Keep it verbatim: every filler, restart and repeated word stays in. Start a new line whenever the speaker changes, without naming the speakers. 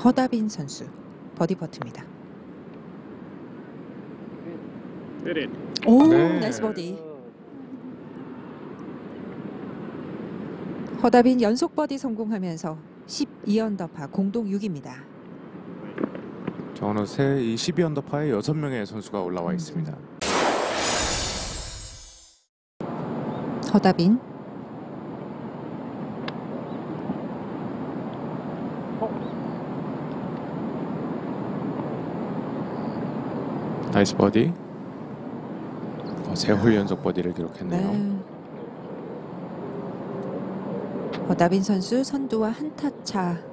허다빈 선수 버디 퍼트입니다. 오,
네.
나이스 버디. 허다빈 연속 버디 성공하면서 십이 언더파 공동 육 위입니다.
자, 어느새 이 십이 언더파에 여섯 명의 선수가 올라와 있습니다.
허다빈.
나이스 버디. 어, 세 홀 연속 버디를 기록했네요.
네. 허다빈 선수 선두와 한 타 차